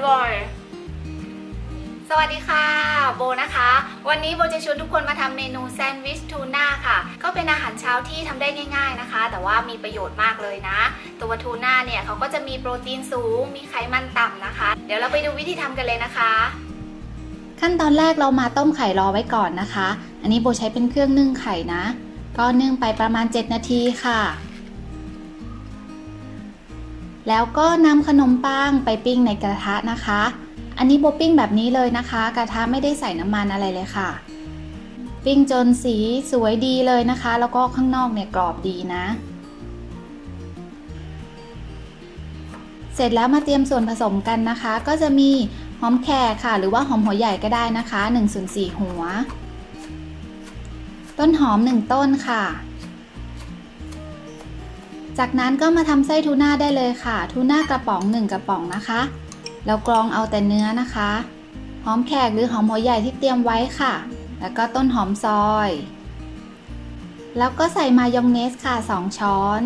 ร่อยสวัสดีค่ะโบนะคะวันนี้โบจะชวนทุกคนมาทำเมนูแซนด์วิชทูน่าค่ะก็เป็นอาหารเช้าที่ทำได้ง่ายๆนะคะแต่ว่ามีประโยชน์มากเลยนะตัวทูน่าเนี่ยเขาก็จะมีโปรตีนสูงมีไขมันต่ำนะคะเดี๋ยวเราไปดูวิธีทำกันเลยนะคะขั้นตอนแรกเรามาต้มไข่รอไว้ก่อนนะคะอันนี้โบใช้เป็นเครื่องนึ่งไข่นะก็นึ่งไปประมาณ7 นาทีค่ะแล้วก็นำขนมปังไปปิ้งในกระทะนะคะอันนี้โบปิ้งแบบนี้เลยนะคะกระทะไม่ได้ใส่น้ำมันอะไรเลยค่ะปิ้งจนสีสวยดีเลยนะคะแล้วก็ข้างนอกเนี่ยกรอบดีนะเสร็จแล้วมาเตรียมส่วนผสมกันนะคะก็จะมีหอมแขกค่ะหรือว่าหอมหัวใหญ่ก็ได้นะคะ1/4 หัวต้นหอม1 ต้นค่ะจากนั้นก็มาทำไส้ทูน่าได้เลยค่ะทูน่ากระป๋อง1 กระป๋องนะคะแล้วกรองเอาแต่เนื้อนะคะหอมแขกหรือหอมหัวใหญ่ที่เตรียมไว้ค่ะแล้วก็ต้นหอมซอยแล้วก็ใส่มายองเนสค่ะ2 ช้อน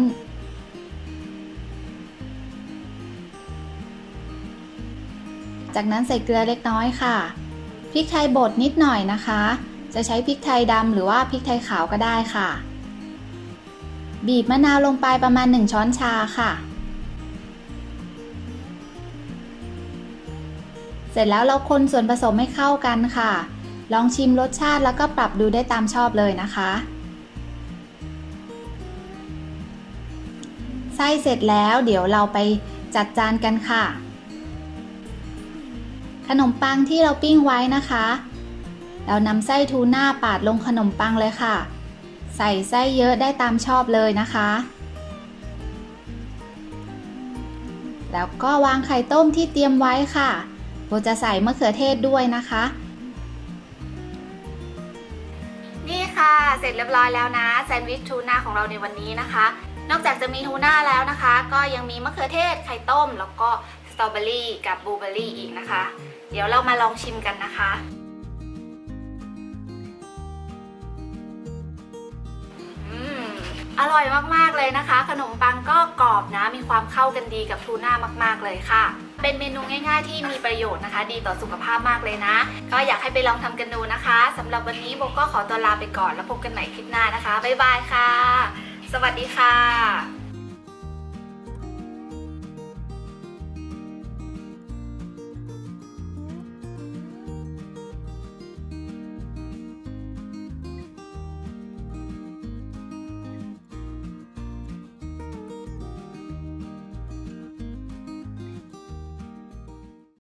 จากนั้นใส่เกลือเล็กน้อยค่ะพริกไทยบดนิดหน่อยนะคะจะใช้พริกไทยดำหรือว่าพริกไทยขาวก็ได้ค่ะบีบมะนาวลงไปประมาณ1 ช้อนชาค่ะเสร็จแล้วเราคนส่วนผสมให้เข้ากันค่ะลองชิมรสชาติแล้วก็ปรับดูได้ตามชอบเลยนะคะไส้เสร็จแล้วเดี๋ยวเราไปจัดจานกันค่ะขนมปังที่เราปิ้งไว้นะคะเรานำไส้ทูน่าปาดลงขนมปังเลยค่ะใส่ไส้เยอะได้ตามชอบเลยนะคะแล้วก็วางไข่ต้มที่เตรียมไว้ค่ะโบจะใส่มะเขือเทศด้วยนะคะนี่ค่ะเสร็จเรียบร้อยแล้วนะแซนด์วิชทูน่าของเราในวันนี้นะคะนอกจากจะมีทูน่าแล้วนะคะก็ยังมีมะเขือเทศไข่ต้มแล้วก็สตรอเบอรี่กับบลูเบอรี่อีกนะคะเดี๋ยวเรามาลองชิมกันนะคะอร่อยมากๆเลยนะคะขนมปังก็กรอบนะมีความเข้ากันดีกับทูน่ามากๆเลยค่ะเป็นเมนูง่ายๆที่มีประโยชน์นะคะดีต่อสุขภาพมากเลยนะก็อยากให้ไปลองทำกันดูนะคะสำหรับวันนี้โบก็ขอตัวลาไปก่อนแล้วพบกันใหม่คลิปหน้านะคะบ๊ายบายค่ะสวัสดีค่ะ